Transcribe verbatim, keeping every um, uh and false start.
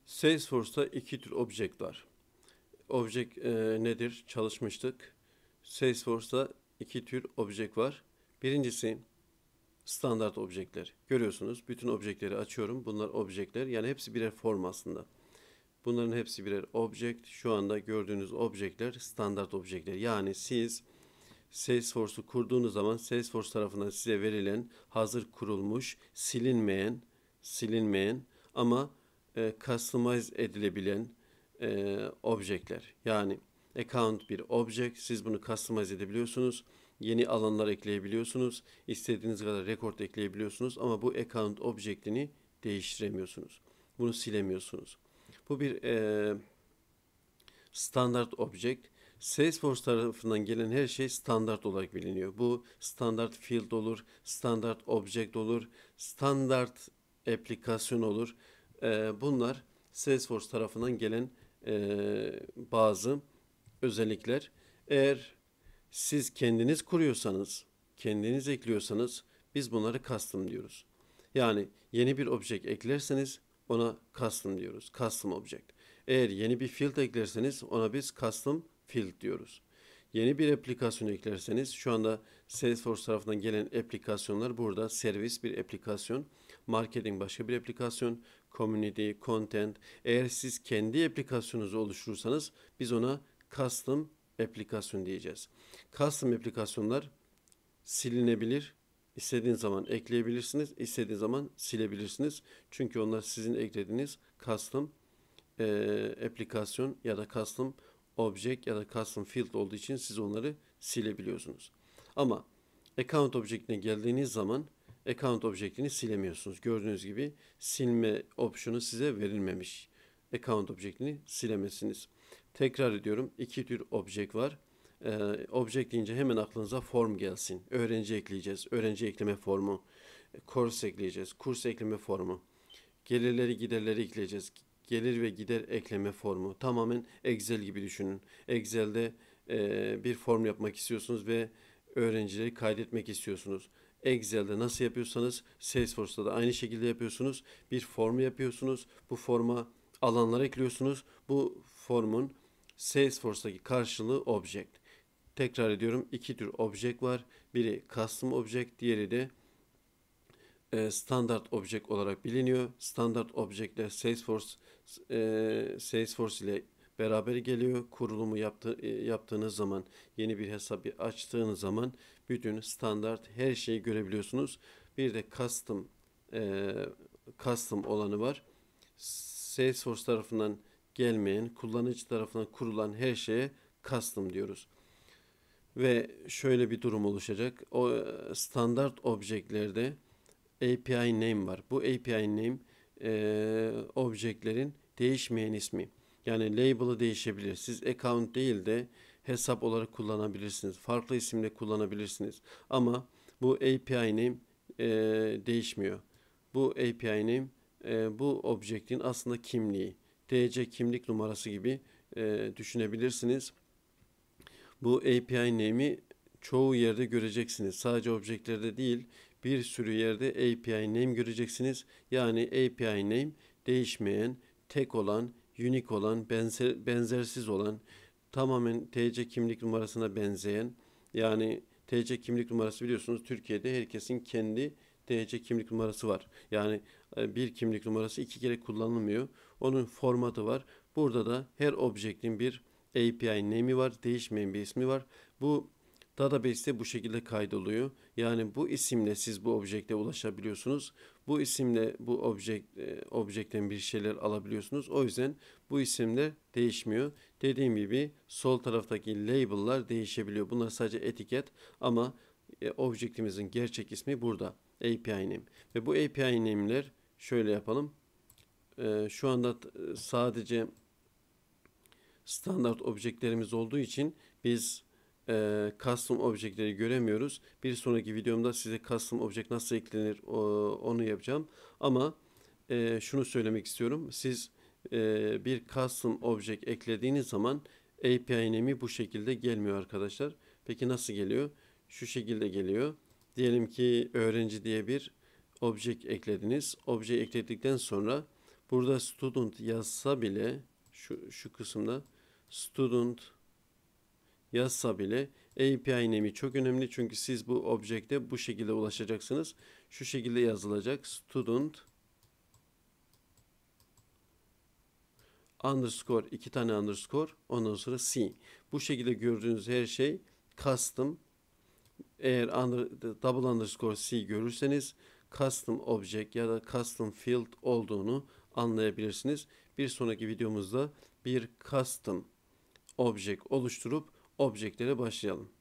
Salesforce'da iki tür object var. Object e, nedir? Çalışmıştık. Salesforce'da iki tür object var. Birincisi standart objekler. Görüyorsunuz bütün objektleri açıyorum. Bunlar objekler. Yani hepsi birer form aslında. Bunların hepsi birer object. Şu anda gördüğünüz objektler standart objekler. Yani siz Salesforce'u kurduğunuz zaman Salesforce tarafından size verilen hazır kurulmuş, silinmeyen, silinmeyen ama e, customize edilebilen e, objektler. Yani account bir object, siz bunu customize edebiliyorsunuz. Yeni alanlar ekleyebiliyorsunuz. İstediğiniz kadar record ekleyebiliyorsunuz ama bu account objektini değiştiremiyorsunuz. Bunu silemiyorsunuz. Bu bir e, standart object. Salesforce tarafından gelen her şey standart olarak biliniyor. Bu standart field olur, standart object olur, standart aplikasyon olur. Ee, bunlar Salesforce tarafından gelen e, bazı özellikler. Eğer siz kendiniz kuruyorsanız, kendiniz ekliyorsanız biz bunları custom diyoruz. Yani yeni bir object eklerseniz ona custom diyoruz. Custom object. Eğer yeni bir field eklerseniz ona biz custom field diyoruz. Yeni bir aplikasyon eklerseniz şu anda Salesforce tarafından gelen aplikasyonlar burada servis bir aplikasyon, marketing başka bir aplikasyon, community, content. Eğer siz kendi aplikasyonunuzu oluşturursanız biz ona custom aplikasyon diyeceğiz. Custom aplikasyonlar silinebilir. İstediğiniz zaman ekleyebilirsiniz, istediğiniz zaman silebilirsiniz. Çünkü onlar sizin eklediğiniz custom e, aplikasyon ya da custom object ya da custom field olduğu için siz onları silebiliyorsunuz. Ama account objectine geldiğiniz zaman account objectini silemiyorsunuz. Gördüğünüz gibi silme opsiyonu size verilmemiş. Account objectini silemezsiniz. Tekrar ediyorum, iki tür object var. Ee, object deyince hemen aklınıza form gelsin. Öğrenci ekleyeceğiz. Öğrenci ekleme formu. Course ekleyeceğiz. Kurs ekleme formu. Gelirleri giderleri ekleyeceğiz. Gelir ve gider ekleme formu. Tamamen Excel gibi düşünün. Excel'de e, bir form yapmak istiyorsunuz ve öğrencileri kaydetmek istiyorsunuz. Excel'de nasıl yapıyorsanız Salesforce'da da aynı şekilde yapıyorsunuz. Bir form yapıyorsunuz. Bu forma alanlar ekliyorsunuz. Bu formun Salesforce'daki karşılığı object. Tekrar ediyorum, iki tür object var. Biri custom object, diğeri de e, standart object olarak biliniyor. Standart objectler Salesforce e, Salesforce ile beraber geliyor. Kurulumu yaptı, e, yaptığınız zaman, yeni bir hesap açtığınız zaman bütün standart her şeyi görebiliyorsunuz. Bir de custom e, custom olanı var. Salesforce tarafından gelmeyen, kullanıcı tarafından kurulan her şeye custom diyoruz. Ve şöyle bir durum oluşacak. O standart objeklerde A P I name var. Bu A P I name e, objektlerin değişmeyen ismi. Yani label'ı değişebilir. Siz account değil de hesap olarak kullanabilirsiniz. Farklı isimle kullanabilirsiniz. Ama bu A P I name e, değişmiyor. Bu A P I name e, bu objektin aslında kimliği. D C kimlik numarası gibi e, düşünebilirsiniz. Bu A P I name'i çoğu yerde göreceksiniz. Sadece objeklerde değil, bir sürü yerde A P I name göreceksiniz. Yani A P I name değişmeyen, tek olan, unique olan, benzer, benzersiz olan, tamamen T C kimlik numarasına benzeyen. Yani T C kimlik numarası biliyorsunuz Türkiye'de herkesin kendi T C kimlik numarası var. Yani bir kimlik numarası iki kere kullanılmıyor. Onun formatı var. Burada da her objektin bir A P I name'i var, değişmeyen bir ismi var. Bu database'te bu şekilde kaydoluyor. Yani bu isimle siz bu objekte ulaşabiliyorsunuz. Bu isimle bu objekt e, objekten bir şeyler alabiliyorsunuz. O yüzden bu isimler değişmiyor. Dediğim gibi sol taraftaki label'lar değişebiliyor. Bunlar sadece etiket ama e, objektimizin gerçek ismi burada. A P I name. Ve bu A P I name'ler şöyle yapalım. E, şu anda sadece standart objektlerimiz olduğu için biz e, custom objektleri göremiyoruz. Bir sonraki videomda size custom object nasıl eklenir o, onu yapacağım. Ama e, şunu söylemek istiyorum. Siz e, bir custom object eklediğiniz zaman A P I name'i bu şekilde gelmiyor arkadaşlar. Peki nasıl geliyor? Şu şekilde geliyor. Diyelim ki öğrenci diye bir object eklediniz. Obje ekledikten sonra Burada student yazsa bile şu, şu kısımda student yazsa bile A P I name'i çok önemli. Çünkü siz bu objekte bu şekilde ulaşacaksınız. Şu şekilde yazılacak. Student underscore iki tane underscore ondan sonra C. Bu şekilde gördüğünüz her şey custom. Eğer under, double underscore C görürseniz custom object ya da custom field olduğunu anlayabilirsiniz. Bir sonraki videomuzda bir custom object oluşturup objectlere başlayalım.